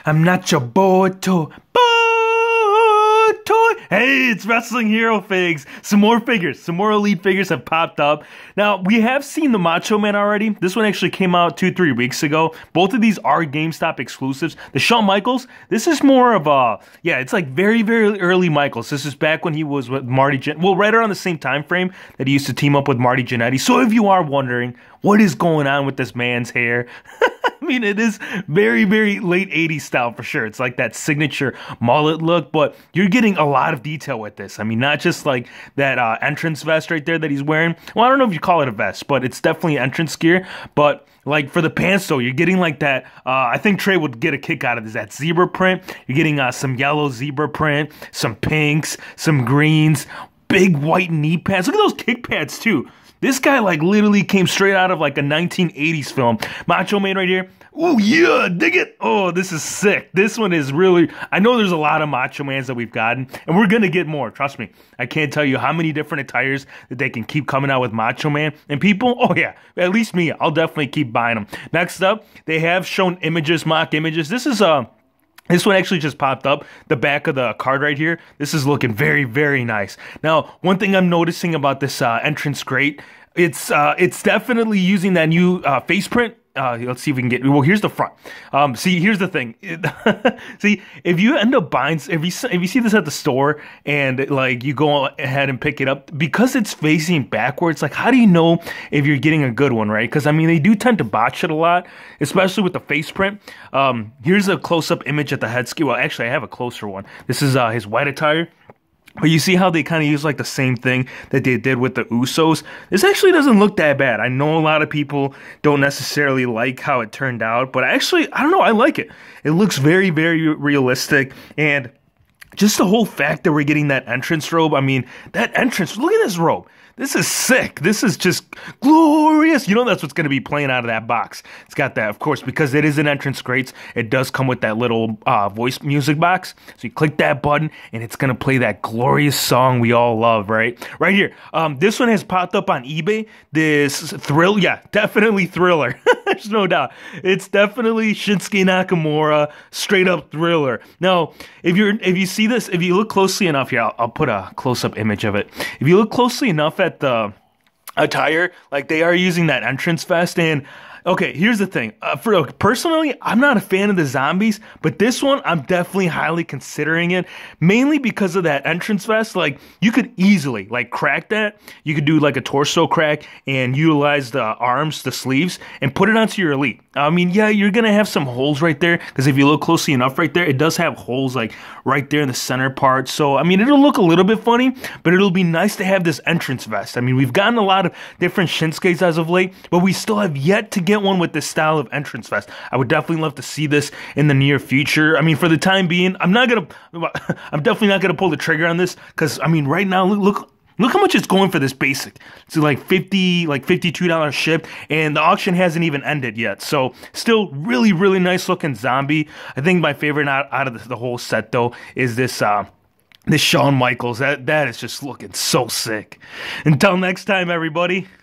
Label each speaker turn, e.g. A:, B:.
A: I'm not your boy toy. Hey, it's Wrestling Hero Figs. Some more figures, some more elite figures have popped up. Now, we have seen the Macho Man already. This one actually came out 2-3 weeks ago. Both of these are GameStop exclusives. The Shawn Michaels, this is more of a, it's like very, very early Michaels. This is back when he was with Marty right around the same time frame that he used to team up with Marty Jannetty. So if you are wondering, what is going on with this man's hair? I mean, it is very, very late 80s style for sure. It's like that signature mullet look, but you're getting a lot of detail with this. I mean, not just like that entrance vest right there that he's wearing. Well, I don't know if you call it a vest, but it's definitely entrance gear. But like for the pants though, you're getting like that, I think Trey would get a kick out of this, that zebra print. You're getting some yellow zebra print, some pinks, some greens, big white knee pads. Look at those kick pads too. This guy like literally came straight out of like a 1980s film. Macho Man right here. Oh yeah, dig it. Oh, this is sick. This one is really, I know there's a lot of Macho Mans that we've gotten, and we're going to get more. Trust me. I can't tell you how many different attires that they can keep coming out with Macho Man. And people, oh yeah, at least me, I'll definitely keep buying them. Next up, they have shown images, mock images. This one actually just popped up, the back of the card right here. This is looking very, very nice. Now, one thing I'm noticing about this entrance grate, it's definitely using that new face print. Let's see if we can get, well, here's the front. See, here's the thing. See, if you end up buying, if you see this at the store and like you go ahead and pick it up, because it's facing backwards, like how do you know if you're getting a good one, right? Because I mean, they do tend to botch it a lot, especially with the face print. Here's a close-up image at the head sculpt. Well, actually, I have a closer one. This is his white attire. But you see how they kind of use like the same thing that they did with the Usos? This actually doesn't look that bad. I know a lot of people don't necessarily like how it turned out, but actually, I don't know, I like it. It looks very, very realistic, and just the whole fact that we're getting that entrance robe, I mean, that entrance, look at this robe. This is sick. This is just glorious. You know that's what's going to be playing out of that box. It's got that, of course, because it is an entrance grates. It does come with that little voice music box. So you click that button, and it's going to play that glorious song we all love, right? Right here. This one has popped up on eBay. This Thrill, yeah, definitely Thriller. There's no doubt. It's definitely Shinsuke Nakamura, straight up Thriller. Now, if you see this, if you look closely enough here, I'll put a close-up image of it. If you look closely enough at the attire, like they are using that entrance vest, and okay, here's the thing. Personally, I'm not a fan of the zombies, but this one, I'm definitely highly considering it, mainly because of that entrance vest. Like, you could easily, like, crack that. You could do, like, a torso crack and utilize the arms, the sleeves, and put it onto your Elite. I mean, yeah, you're going to have some holes right there, because if you look closely enough right there, it does have holes, like, right there in the center part. So, I mean, it'll look a little bit funny, but it'll be nice to have this entrance vest. I mean, we've gotten a lot of different Shinsuke's as of late, but we still have yet to get one with this style of entrance vest. I would definitely love to see this in the near future. I mean, for the time being, I'm definitely not gonna pull the trigger on this, because I mean, right now, look how much it's going for this basic. It's like $52 ship, and the auction hasn't even ended yet. So still really, really nice looking zombie. I think my favorite out of the whole set though is this Shawn Michaels. That is just looking so sick. Until next time, everybody.